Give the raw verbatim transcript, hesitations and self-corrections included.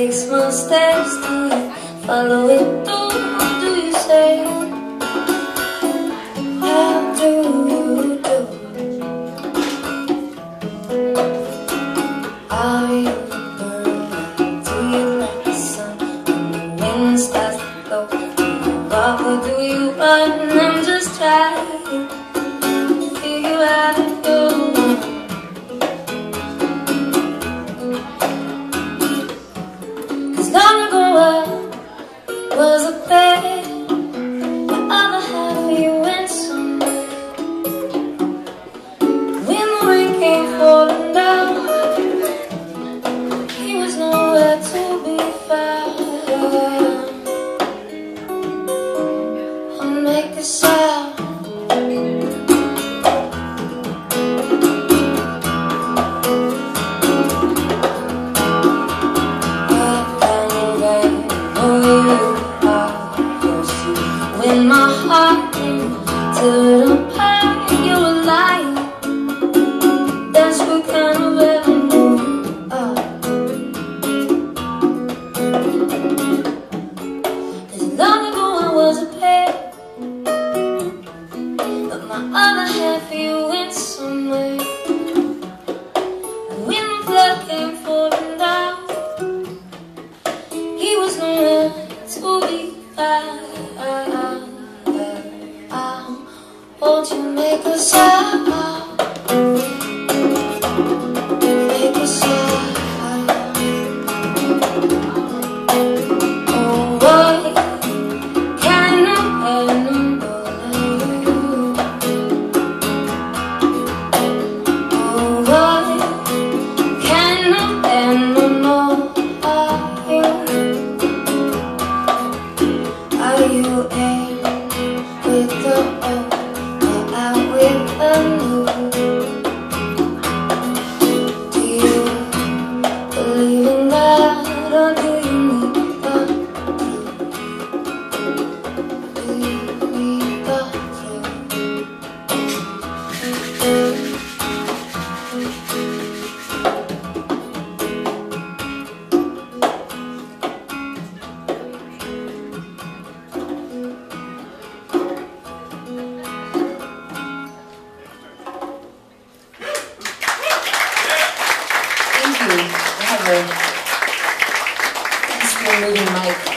takes my steps, do you follow it through? Do you say, how do you do? Are you burning? Do you like the sun when the wind starts to blow? Do you walk or do you run? I'm just trying to figure out if you're one. Long ago I was a bed, the other half of you went somewhere. When the rain came falling down, he was nowhere to be found. I'll make a sound. When my heart tore apart, you were lying. That's what kind of revenue you are. Cause long ago I was a pair, but my other half of you went somewhere. And when the flood came falling down, he was nowhere to be found. Won't you make a sound? Make a sound. Oh, what kind of animal are you? Oh, what kind of animal are you? Are you in with the old? Do you believe in that, or do you need the proof? Do you need the proof? Thank you. Thanks for moving, Mike.